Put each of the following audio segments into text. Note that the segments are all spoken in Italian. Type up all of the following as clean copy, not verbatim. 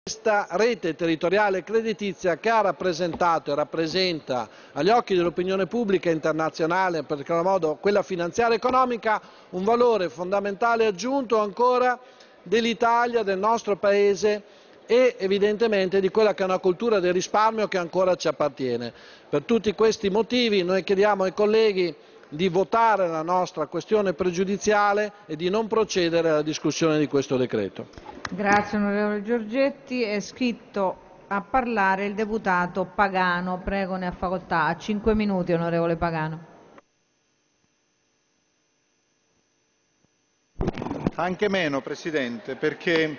questa rete territoriale creditizia che ha rappresentato e rappresenta agli occhi dell'opinione pubblica internazionale, in particolar modo quella finanziaria e economica, un valore fondamentale aggiunto ancora dell'Italia, del nostro Paese e evidentemente di quella che è una cultura del risparmio che ancora ci appartiene. Per tutti questi motivi noi chiediamo ai colleghi di votare la nostra questione pregiudiziale e di non procedere alla discussione di questo decreto. Grazie onorevole Giorgetti. È iscritto a parlare il deputato Pagano. Prego, ne ha facoltà. 5 minuti, onorevole Pagano. Anche meno, Presidente, perché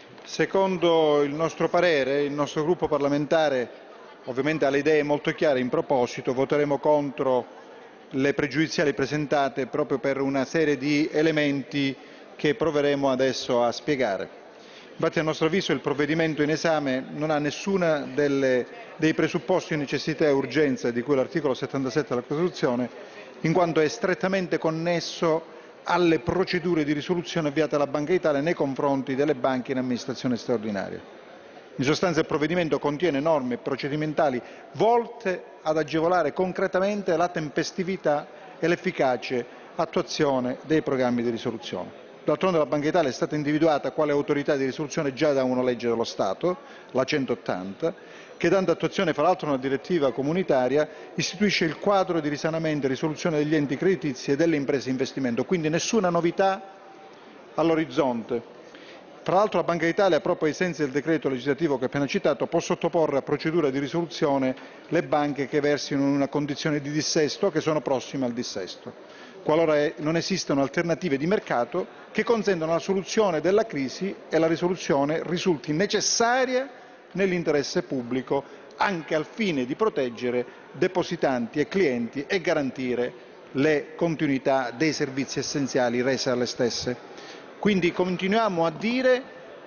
secondo il nostro parere, il nostro gruppo parlamentare ovviamente ha le idee molto chiare in proposito, voteremo contro le pregiudiziali presentate proprio per una serie di elementi che proveremo adesso a spiegare. Infatti a nostro avviso il provvedimento in esame non ha nessuno dei presupposti di necessità e urgenza di cui l'articolo 77 della Costituzione, in quanto è strettamente connesso alle procedure di risoluzione avviate dalla Banca d'Italia nei confronti delle banche in amministrazione straordinaria. In sostanza il provvedimento contiene norme procedimentali volte ad agevolare concretamente la tempestività e l'efficace attuazione dei programmi di risoluzione. D'altronde la Banca d'Italia è stata individuata quale autorità di risoluzione già da una legge dello Stato, la 180, che dando attuazione fra l'altro a una direttiva comunitaria istituisce il quadro di risanamento e risoluzione degli enti creditizi e delle imprese di investimento, quindi nessuna novità all'orizzonte. Tra l'altro la Banca d'Italia, proprio ai sensi del decreto legislativo che ho appena citato, può sottoporre a procedura di risoluzione le banche che versino in una condizione di dissesto o che sono prossime al dissesto, qualora non esistano alternative di mercato che consentano la soluzione della crisi e la risoluzione risulti necessaria nell'interesse pubblico, anche al fine di proteggere depositanti e clienti e garantire le continuità dei servizi essenziali rese alle stesse. Quindi continuiamo a dire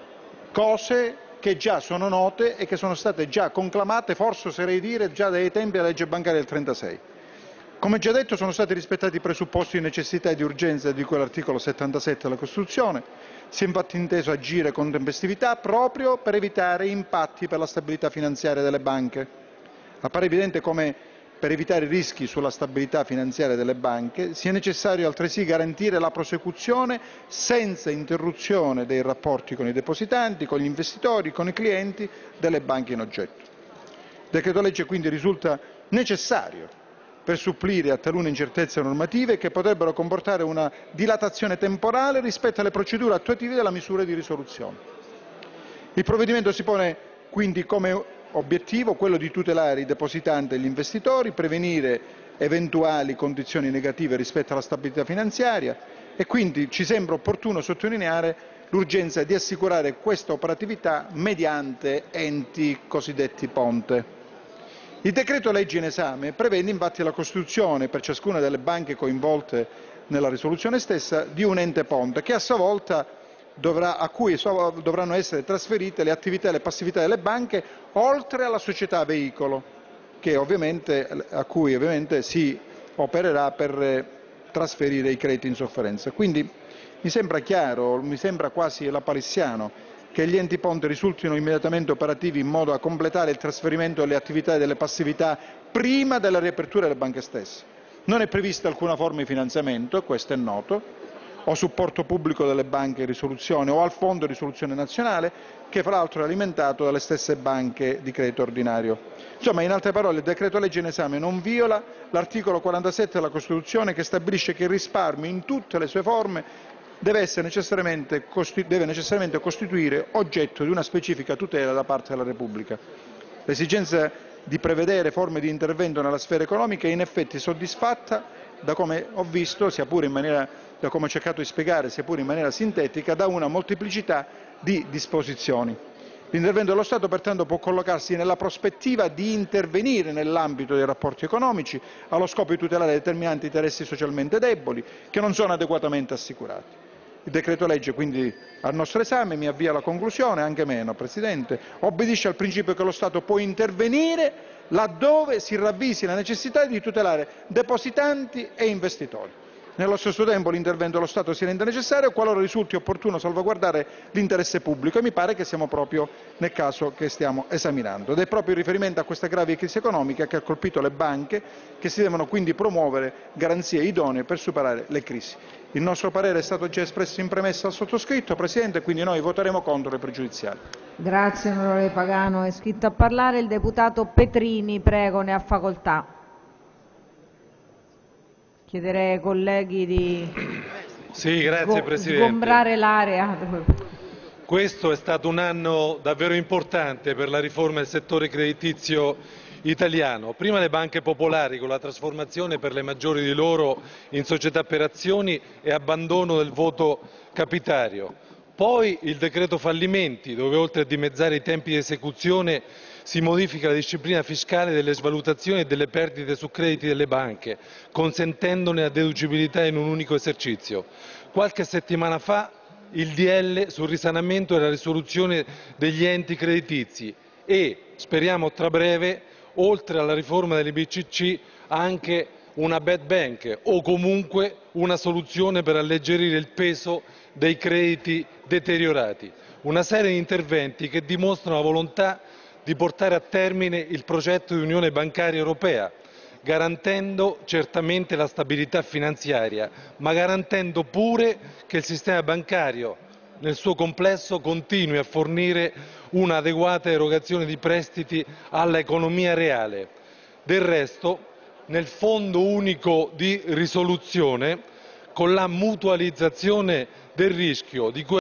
cose che già sono note e che sono state già conclamate, forse oserei dire, già dai tempi della legge bancaria del 1936. Come già detto sono stati rispettati i presupposti di necessità e di urgenza di cui all'articolo 77 della Costituzione, si è infatti inteso agire con tempestività proprio per evitare impatti per la stabilità finanziaria delle banche. Appare evidente come per evitare rischi sulla stabilità finanziaria delle banche sia necessario altresì garantire la prosecuzione senza interruzione dei rapporti con i depositanti, con gli investitori, con i clienti delle banche in oggetto. Il decreto legge quindi risulta necessario per supplire a talune incertezze normative che potrebbero comportare una dilatazione temporale rispetto alle procedure attuative della misura di risoluzione. Il provvedimento si pone quindi come obiettivo quello di tutelare i depositanti e gli investitori, prevenire eventuali condizioni negative rispetto alla stabilità finanziaria e quindi ci sembra opportuno sottolineare l'urgenza di assicurare questa operatività mediante enti cosiddetti ponte. Il decreto legge in esame prevede infatti la costituzione per ciascuna delle banche coinvolte nella risoluzione stessa di un ente ponte che a sua volta a cui dovranno essere trasferite le attività e le passività delle banche oltre alla società veicolo a cui ovviamente si opererà per trasferire i crediti in sofferenza. Quindi mi sembra chiaro, mi sembra quasi lapalissiano che gli enti ponte risultino immediatamente operativi in modo da completare il trasferimento delle attività e delle passività prima della riapertura delle banche stesse. Non è prevista alcuna forma di finanziamento, questo è noto, o supporto pubblico delle banche in risoluzione o al Fondo di risoluzione nazionale, che fra l'altro è alimentato dalle stesse banche di credito ordinario. Insomma, in altre parole, il decreto legge in esame non viola l'articolo 47 della Costituzione che stabilisce che il risparmio in tutte le sue forme deve necessariamente costituire oggetto di una specifica tutela da parte della Repubblica. L'esigenza di prevedere forme di intervento nella sfera economica è in effetti soddisfatta, da come ho visto, da come ho cercato di spiegare, sia pure in maniera sintetica, da una molteplicità di disposizioni. L'intervento dello Stato pertanto può collocarsi nella prospettiva di intervenire nell'ambito dei rapporti economici allo scopo di tutelare determinati interessi socialmente deboli che non sono adeguatamente assicurati. Il decreto legge quindi al nostro esame, mi avvio alla conclusione, anche meno Presidente, obbedisce al principio che lo Stato può intervenire laddove si ravvisi la necessità di tutelare depositanti e investitori. Nello stesso tempo l'intervento dello Stato si rende necessario qualora risulti opportuno salvaguardare l'interesse pubblico e mi pare che siamo proprio nel caso che stiamo esaminando. Ed è proprio in riferimento a questa grave crisi economica che ha colpito le banche che si devono quindi promuovere garanzie idonee per superare le crisi. Il nostro parere è stato già espresso in premessa al sottoscritto, Presidente, quindi noi voteremo contro le pregiudiziali. Grazie onorevole Pagano. È iscritto a parlare il deputato Petrini, prego, ne ha facoltà. Chiederei ai colleghi di Grazie Presidente. sgombrare l'area. Questo è stato un anno davvero importante per la riforma del settore creditizio italiano. Prima le banche popolari con la trasformazione per le maggiori di loro in società per azioni e abbandono del voto capitario. Poi il decreto fallimenti, dove oltre a dimezzare i tempi di esecuzione si modifica la disciplina fiscale delle svalutazioni e delle perdite su crediti delle banche, consentendone la deducibilità in un unico esercizio. Qualche settimana fa il DL sul risanamento e la risoluzione degli enti creditizi e, speriamo tra breve, oltre alla riforma delle BCC, anche una bad bank o comunque una soluzione per alleggerire il peso dei crediti deteriorati. Una serie di interventi che dimostrano la volontà di portare a termine il progetto di Unione Bancaria Europea, garantendo certamente la stabilità finanziaria, ma garantendo pure che il sistema bancario nel suo complesso continui a fornire un'adeguata erogazione di prestiti all'economia reale. Del resto, nel Fondo unico di risoluzione, con la mutualizzazione del rischio di cui